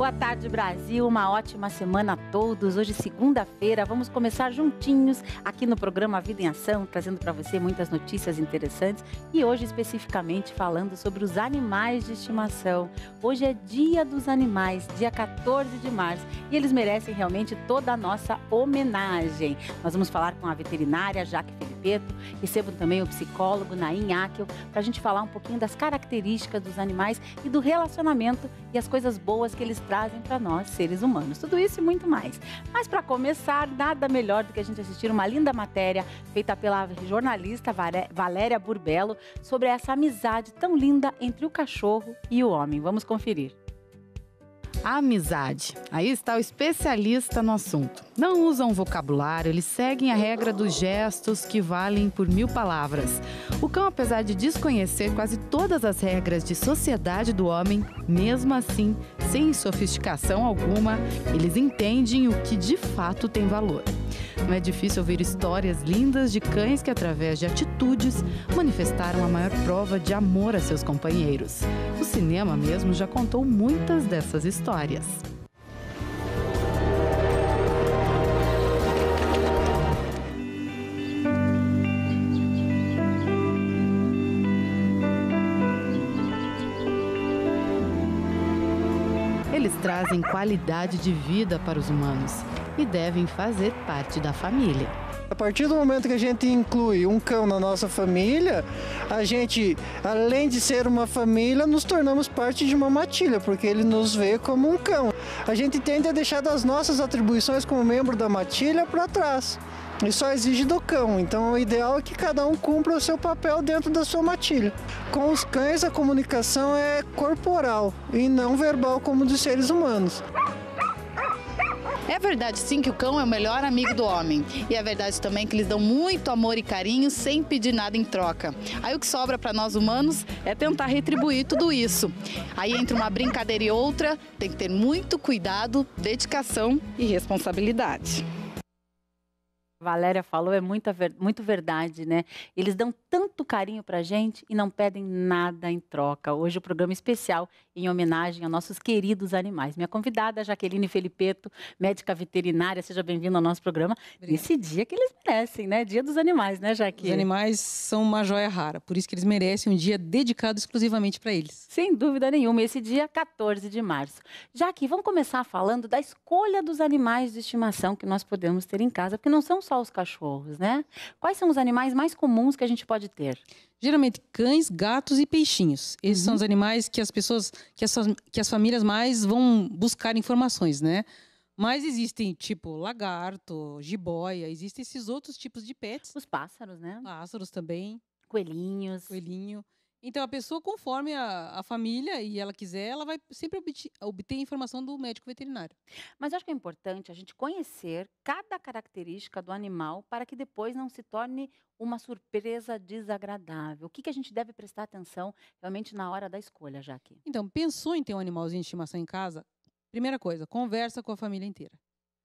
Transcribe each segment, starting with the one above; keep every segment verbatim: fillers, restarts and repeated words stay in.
Boa tarde, Brasil. Uma ótima semana a todos. Hoje, segunda-feira, vamos começar juntinhos aqui no programa Vida em Ação, trazendo para você muitas notícias interessantes e hoje, especificamente, falando sobre os animais de estimação. Hoje é Dia dos Animais, dia quatorze de março, e eles merecem realmente toda a nossa homenagem. Nós vamos falar com a veterinária Jaque Felipeto, recebo também o psicólogo Naim Akel, para a gente falar um pouquinho das características dos animais e do relacionamento e as coisas boas que eles trazem para nós, seres humanos. Tudo isso e muito mais. Mas para começar, nada melhor do que a gente assistir uma linda matéria feita pela jornalista Valéria Burbello sobre essa amizade tão linda entre o cachorro e o homem. Vamos conferir. A amizade. Aí está o especialista no assunto. Não usam vocabulário, eles seguem a regra dos gestos que valem por mil palavras. O cão, apesar de desconhecer quase todas as regras de sociedade do homem, mesmo assim, sem sofisticação alguma, eles entendem o que de fato tem valor. Não é difícil ouvir histórias lindas de cães que, através de atitudes, manifestaram a maior prova de amor a seus companheiros. O cinema mesmo já contou muitas dessas histórias. Eles trazem qualidade de vida para os humanos e devem fazer parte da família. A partir do momento que a gente inclui um cão na nossa família, a gente, além de ser uma família, nos tornamos parte de uma matilha, porque ele nos vê como um cão. A gente tende a deixar as nossas atribuições como membro da matilha para trás. E só exige do cão, então o ideal é que cada um cumpra o seu papel dentro da sua matilha. Com os cães a comunicação é corporal e não verbal como dos seres humanos. É verdade sim que o cão é o melhor amigo do homem. E é verdade também que eles dão muito amor e carinho sem pedir nada em troca. Aí o que sobra para nós humanos é tentar retribuir tudo isso. Aí entre uma brincadeira e outra, tem que ter muito cuidado, dedicação e responsabilidade. Valéria falou, é muita, muito verdade, né? Eles dão tanto carinho pra gente e não pedem nada em troca. Hoje o programa especial em homenagem a nossos queridos animais. Minha convidada, Jaqueline Felipeto, médica veterinária, seja bem-vinda ao nosso programa. Obrigada. Nesse dia que eles merecem, né? Dia dos animais, né, Jaque? Os animais são uma joia rara, por isso que eles merecem um dia dedicado exclusivamente para eles. Sem dúvida nenhuma, esse dia quatorze de março. Jaque, vamos começar falando da escolha dos animais de estimação que nós podemos ter em casa, porque não são só os cachorros, né? Quais são os animais mais comuns que a gente pode ter? Geralmente cães, gatos e peixinhos. Esses uhum. são os animais que as pessoas, que as, que as famílias mais vão buscar informações, né? Mas existem tipo lagarto, jiboia, existem esses outros tipos de pets. Os pássaros, né? Pássaros também. Coelhinhos. Coelhinho. Então, a pessoa, conforme a, a família e ela quiser, ela vai sempre obter, obter informação do médico veterinário. Mas eu acho que é importante a gente conhecer cada característica do animal para que depois não se torne uma surpresa desagradável. O que, que a gente deve prestar atenção realmente na hora da escolha, Jaque? Então, pensou em ter um animalzinho de estimação em casa? Primeira coisa, conversa com a família inteira.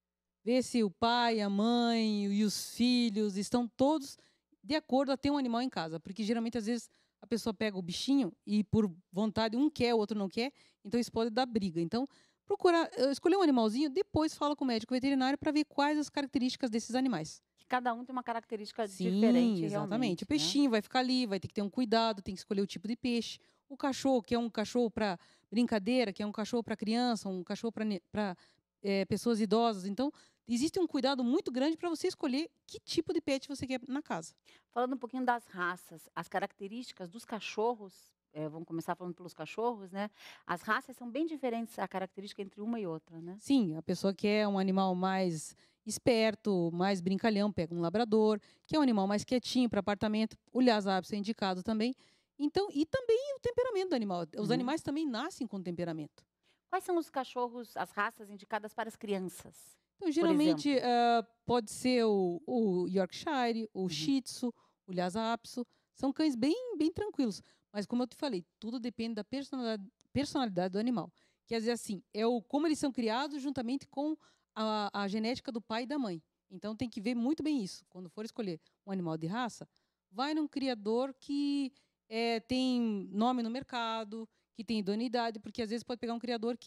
Vê se o pai, a mãe e os filhos estão todos de acordo a ter um animal em casa. Porque geralmente, às vezes, a pessoa pega o bichinho e por vontade um quer, o outro não quer, então isso pode dar briga. Então, procurar escolher um animalzinho, depois fala com o médico veterinário para ver quais as características desses animais. Que cada um tem uma característica Sim, diferente, exatamente. O né? peixinho vai ficar ali, vai ter que ter um cuidado, tem que escolher o tipo de peixe. O cachorro, que é um cachorro para brincadeira, que é um cachorro para criança, um cachorro para é, pessoas idosas. Então, existe um cuidado muito grande para você escolher que tipo de pet você quer na casa. Falando um pouquinho das raças, as características dos cachorros, é, vamos começar falando pelos cachorros, né? As raças são bem diferentes, a característica entre uma e outra, né? Sim, a pessoa quer um animal mais esperto, mais brincalhão, pega um labrador, que é um animal mais quietinho para apartamento. O Lhasa Apso é indicado também. Então, e também o temperamento do animal. Os uhum. animais também nascem com temperamento. Quais são os cachorros, as raças indicadas para as crianças? Então, geralmente, uh, pode ser o, o Yorkshire, o uhum. Shih Tzu, o Lhasa Apso. São cães bem, bem tranquilos. Mas, como eu te falei, tudo depende da personalidade, personalidade do animal. Quer dizer assim, é o, como eles são criados juntamente com a, a genética do pai e da mãe. Então, tem que ver muito bem isso. Quando for escolher um animal de raça, vai num criador que é, tem nome no mercado, que tem idoneidade, porque às vezes pode pegar um criador que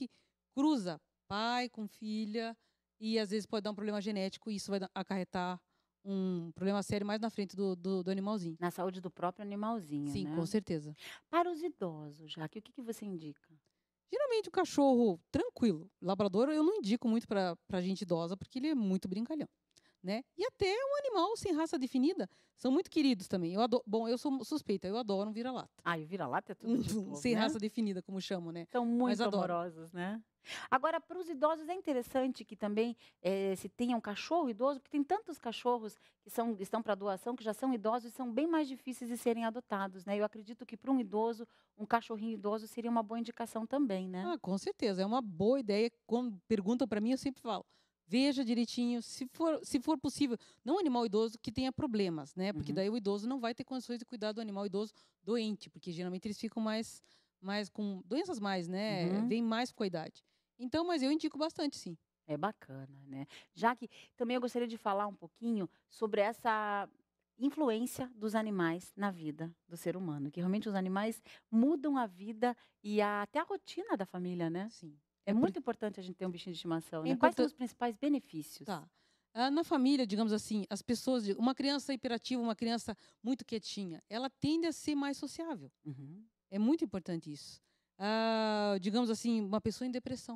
cruza pai com filha e às vezes pode dar um problema genético e isso vai acarretar um problema sério mais na frente do, do, do animalzinho. Na saúde do próprio animalzinho, Sim, né? com certeza. Para os idosos, Jaque, o que, que você indica? Geralmente o cachorro tranquilo, labrador eu não indico muito para gente idosa porque ele é muito brincalhão, né? E até um animal sem raça definida são muito queridos também. Eu adoro, bom, eu sou suspeita, eu adoro um vira-lata. Ah, e o vira-lata é tudo de povo, sem né? raça definida, como chamam, né? São muito adoro. amorosos, né? Agora, para os idosos é interessante que também eh, se tenha um cachorro idoso, porque tem tantos cachorros que são, estão para doação, que já são idosos e são bem mais difíceis de serem adotados, né? Eu acredito que para um idoso, um cachorrinho idoso seria uma boa indicação também, né? Ah, com certeza, é uma boa ideia. Quando perguntam para mim, eu sempre falo, veja direitinho, se for, se for possível, não um animal idoso que tenha problemas, né? Porque Uhum. daí o idoso não vai ter condições de cuidar do animal idoso doente, porque geralmente eles ficam mais, mais com doenças mais, né? Uhum. Vem mais com a idade. Então, mas eu indico bastante, sim. É bacana, né? Já que também eu gostaria de falar um pouquinho sobre essa influência dos animais na vida do ser humano, que realmente os animais mudam a vida e a, até a rotina da família, né? Sim. É, É muito por- importante a gente ter um bichinho de estimação, É né? Quais são importan- os principais benefícios? Tá. Ah, na família, digamos assim, as pessoas, uma criança hiperativa, uma criança muito quietinha, ela tende a ser mais sociável. Uhum. É muito importante isso. Ah, digamos assim, uma pessoa em depressão.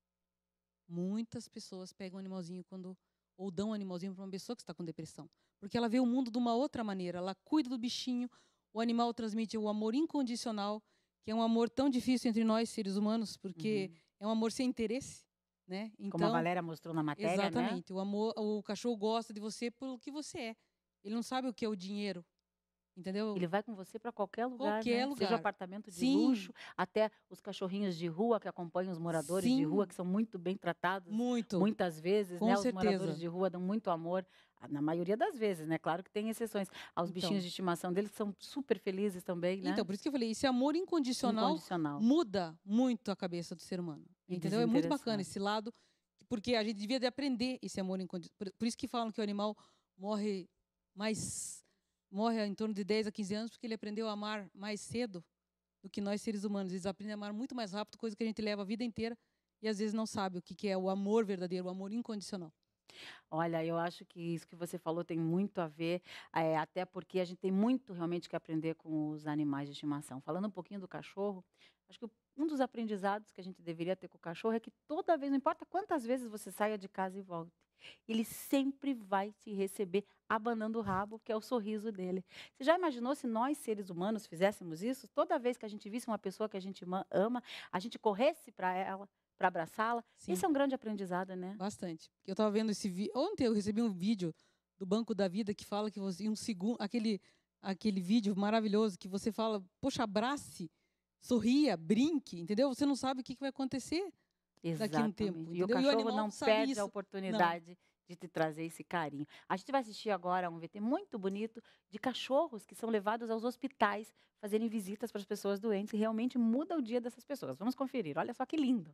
Muitas pessoas pegam um animalzinho quando ou dão um animalzinho para uma pessoa que está com depressão, porque ela vê o mundo de uma outra maneira. Ela cuida do bichinho, o animal transmite o amor incondicional, que é um amor tão difícil entre nós seres humanos, porque Uhum. é um amor sem interesse, né? Então, Como a Valéria mostrou na matéria, né? exatamente. O amor, o cachorro gosta de você pelo que você é. Ele não sabe o que é o dinheiro, entendeu? Ele vai com você para qualquer lugar, Qualquer né? lugar. Seja apartamento de Sim. luxo, até os cachorrinhos de rua que acompanham os moradores de Sim. rua, que são muito bem tratados. Muito. Muitas vezes, Com né? Os certeza. moradores de rua dão muito amor, ah, na maioria das vezes, né? Claro que tem exceções. Aos Então. bichinhos de estimação deles, que são super felizes também, né? Então, por isso que eu falei, esse amor incondicional, Incondicional. muda muito a cabeça do ser humano. E Entendeu? É muito bacana desinteressado. esse lado, porque a gente devia de aprender esse amor incondicional. Por, por isso que falam que o animal morre mais morre em torno de dez a quinze anos, porque ele aprendeu a amar mais cedo do que nós seres humanos. Eles aprendem a amar muito mais rápido, coisa que a gente leva a vida inteira e às vezes não sabe o que que é o amor verdadeiro, o amor incondicional. Olha, eu acho que isso que você falou tem muito a ver, eh, até porque a gente tem muito realmente que aprender com os animais de estimação. Falando um pouquinho do cachorro, acho que um dos aprendizados que a gente deveria ter com o cachorro é que toda vez, não importa quantas vezes você saia de casa e volte, ele sempre vai te receber abanando o rabo, que é o sorriso dele. Você já imaginou se nós, seres humanos, fizéssemos isso? Toda vez que a gente visse uma pessoa que a gente ma- ama, a gente corresse para ela, para abraçá-la? Sim. Isso é um grande aprendizado, né? Bastante. Eu estava vendo esse vídeo. Ontem eu recebi um vídeo do Banco da Vida que fala que você, em um segundo, aquele, aquele vídeo maravilhoso que você fala, poxa, abrace, sorria, brinque, entendeu? Você não sabe o que, que vai acontecer daqui a um tempo. Exatamente. E o entendeu? cachorro animal não sabe perde isso. a oportunidade de te trazer esse carinho. A gente vai assistir agora um V T muito bonito de cachorros que são levados aos hospitais fazerem visitas para as pessoas doentes e realmente muda o dia dessas pessoas. Vamos conferir. Olha só que lindo.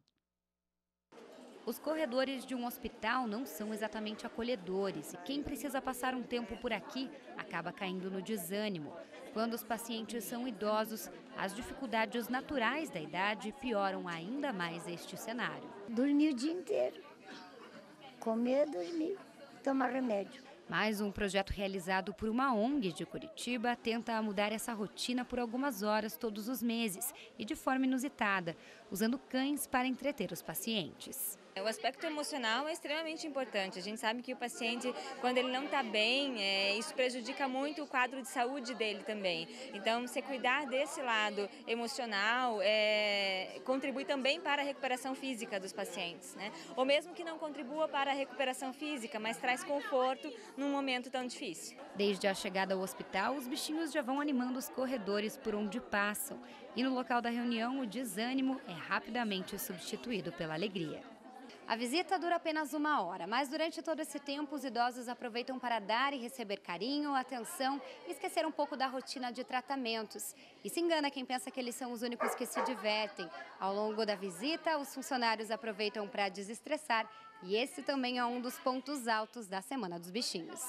Os corredores de um hospital não são exatamente acolhedores e quem precisa passar um tempo por aqui acaba caindo no desânimo. Quando os pacientes são idosos, as dificuldades naturais da idade pioram ainda mais este cenário. Dormir o dia inteiro. Comer, dormir, tomar remédio. Mais um projeto realizado por uma O N G de Curitiba tenta mudar essa rotina por algumas horas todos os meses e de forma inusitada, usando cães para entreter os pacientes. O aspecto emocional é extremamente importante. A gente sabe que o paciente, quando ele não está bem, é, isso prejudica muito o quadro de saúde dele também. Então, você cuidar desse lado emocional é, contribui também para a recuperação física dos pacientes, né? Ou mesmo que não contribua para a recuperação física, mas traz conforto num momento tão difícil. Desde a chegada ao hospital, os bichinhos já vão animando os corredores por onde passam. E no local da reunião, o desânimo é rapidamente substituído pela alegria. A visita dura apenas uma hora, mas durante todo esse tempo os idosos aproveitam para dar e receber carinho, atenção e esquecer um pouco da rotina de tratamentos. E se engana quem pensa que eles são os únicos que se divertem. Ao longo da visita, os funcionários aproveitam para desestressar e esse também é um dos pontos altos da Semana dos Bichinhos.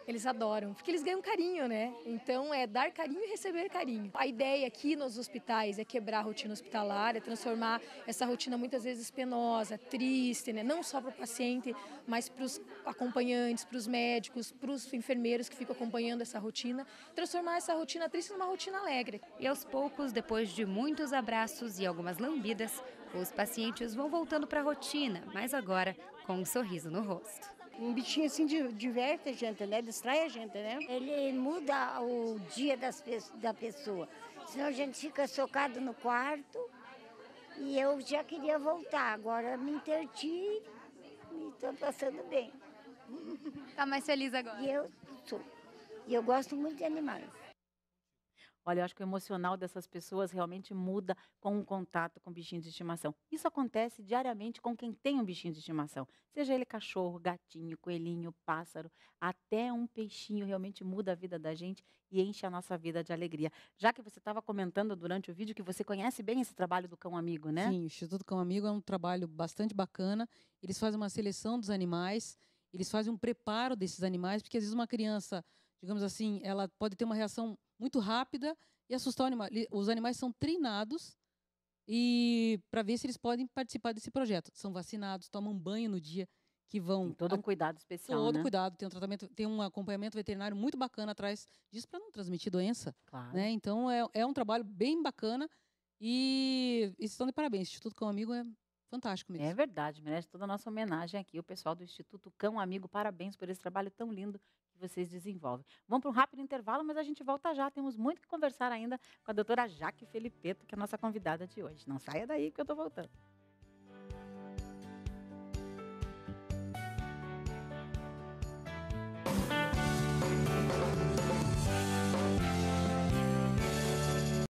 Eles adoram, porque eles ganham carinho, né? Então é dar carinho e receber carinho. A ideia aqui nos hospitais é quebrar a rotina hospitalar, é transformar essa rotina muitas vezes penosa, triste, né? Não só para o paciente, mas para os acompanhantes, para os médicos, para os enfermeiros que ficam acompanhando essa rotina, transformar essa rotina triste numa rotina alegre. E aos poucos, depois de muitos abraços e algumas lambidas, os pacientes vão voltando para a rotina, mas agora com um sorriso no rosto. Um bichinho assim diverte a gente, né? Distrai a gente, né? Ele muda o dia das, da pessoa. Senão a gente fica socado no quarto e eu já queria voltar. Agora me interti e estou passando bem. Tá mais feliz agora? E eu sou. E eu gosto muito de animais. Olha, eu acho que o emocional dessas pessoas realmente muda com o contato com bichinhos de estimação. Isso acontece diariamente com quem tem um bichinho de estimação. Seja ele cachorro, gatinho, coelhinho, pássaro, até um peixinho realmente muda a vida da gente e enche a nossa vida de alegria. Já que você estava comentando durante o vídeo que você conhece bem esse trabalho do Cão Amigo, né? Sim, o Instituto Cão Amigo é um trabalho bastante bacana. Eles fazem uma seleção dos animais, eles fazem um preparo desses animais, porque às vezes uma criança, digamos assim, ela pode ter uma reação muito rápida e assustar o animal. Os animais são treinados e para ver se eles podem participar desse projeto. São vacinados, tomam banho no dia que vão. Tem todo um cuidado especial, Todo né? cuidado, tem um tratamento, tem um acompanhamento veterinário muito bacana atrás disso para não transmitir doença. Claro. Né? Então é, é um trabalho bem bacana e, e estão de parabéns. O Instituto Cão Amigo é fantástico mesmo. É verdade, merece toda a nossa homenagem aqui, o pessoal do Instituto Cão Amigo. Parabéns por esse trabalho tão lindo que vocês desenvolvem. Vamos para um rápido intervalo, mas a gente volta já. Temos muito que conversar ainda com a doutora Jaque Felipeto, que é a nossa convidada de hoje. Não saia daí que eu estou voltando.